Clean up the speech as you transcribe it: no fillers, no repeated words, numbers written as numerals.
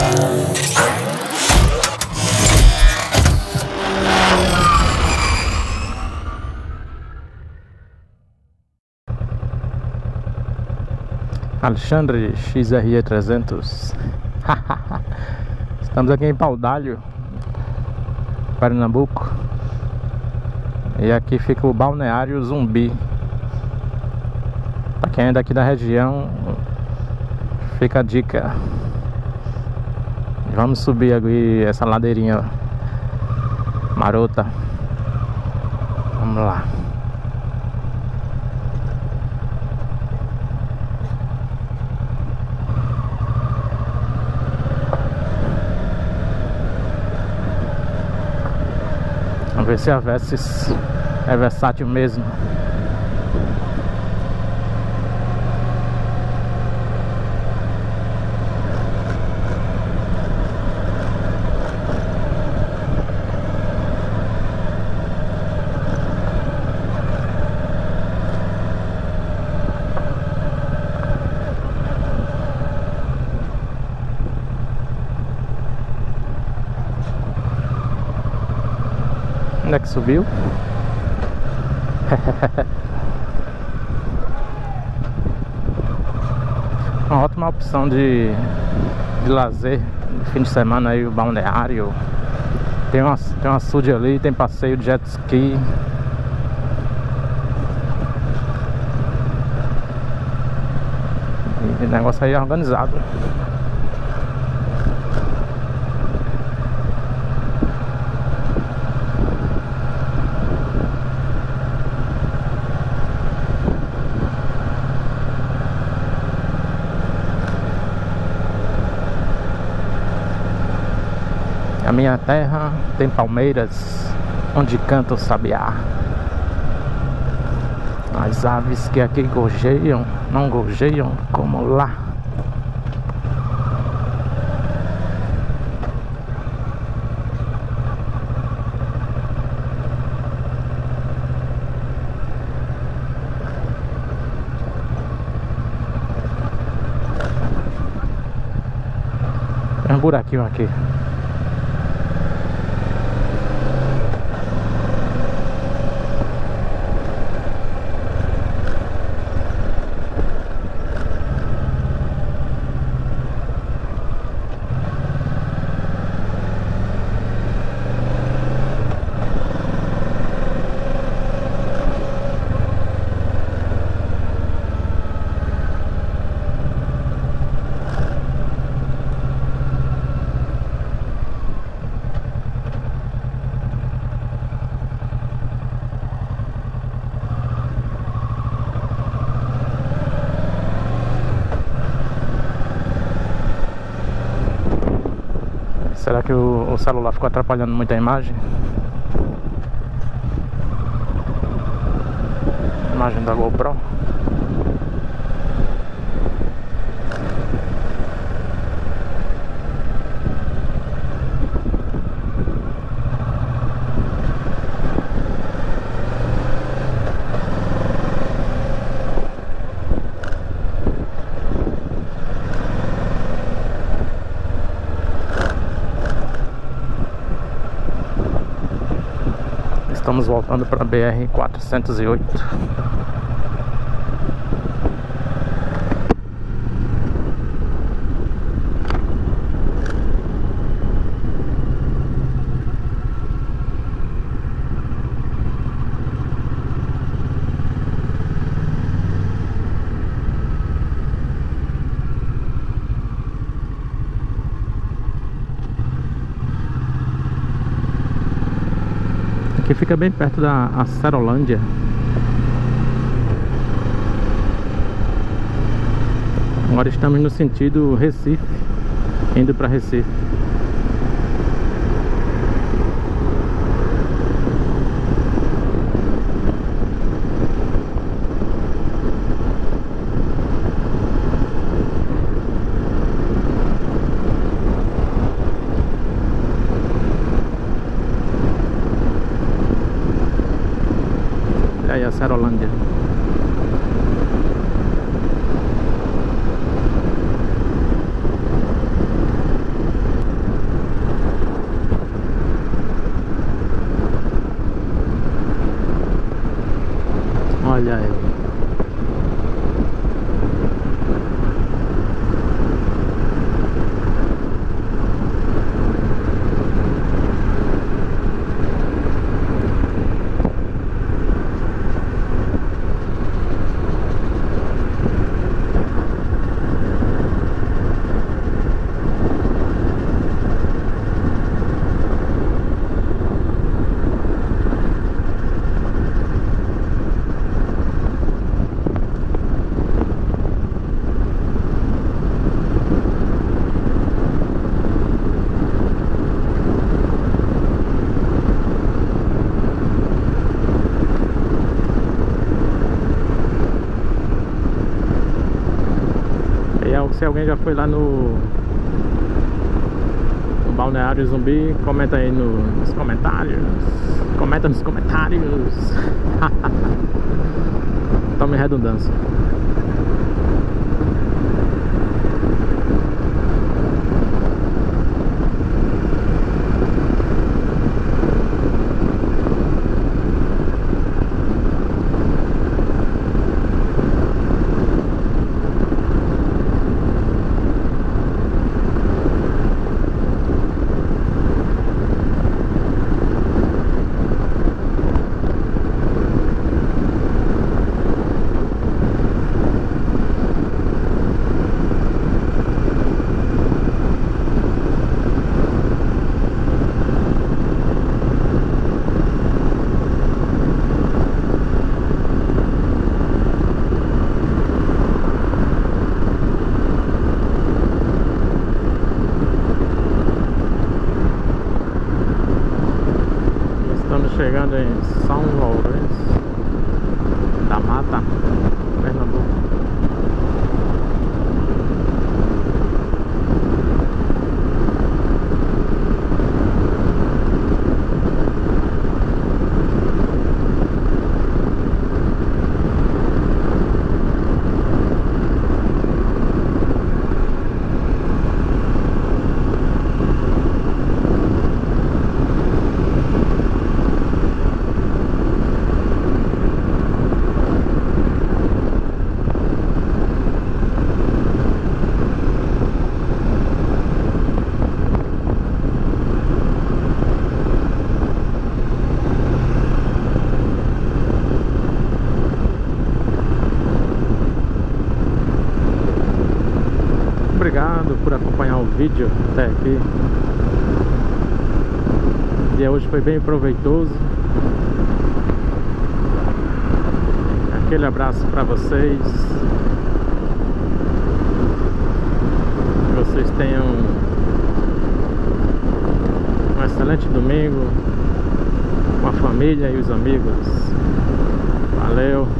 Alexandre XRE 300. Estamos aqui em Paudalho, Pernambuco. E aqui fica o Balneário Zumbi. Para quem é daqui da região, fica a dica. Vamos subir aqui essa ladeirinha marota. Vamos lá. Vamos ver se a Versys é versátil mesmo. Onde é que subiu? Uma ótima opção de lazer no fim de semana aí, o balneário. Tem um açude ali, tem passeio de jet ski. E o negócio aí é organizado. A minha terra tem palmeiras onde canta o sabiá. As aves que aqui gorjeiam, não gorjeiam como lá. Tem um buraquinho aqui. Será que o celular ficou atrapalhando muito a imagem? Imagem da GoPro. Estamos voltando para a BR-408. Aqui fica bem perto da Acerolândia. Agora estamos no sentido Recife, indo para Recife. Aí a Acerolândia. Olha aí. Se alguém já foi lá no Balneário Zumbi, comenta aí nos comentários. Comenta nos comentários. Tome redundância. Chegando em São Lourenço da Mata, Pernambuco. Obrigado por acompanhar o vídeo até aqui. O dia hoje foi bem proveitoso. Aquele abraço para vocês. Que vocês tenham um excelente domingo com a família e os amigos. Valeu.